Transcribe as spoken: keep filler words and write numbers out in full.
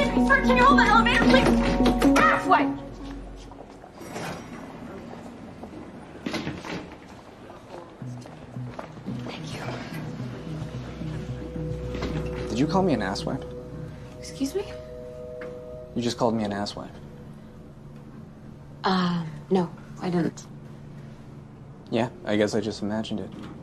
Excuse me, sir, can you hold that elevator, please? Halfway! Thank you. Did you call me an asswipe? Excuse me? You just called me an asswipe. Uh, no, I didn't. Yeah, I guess I just imagined it.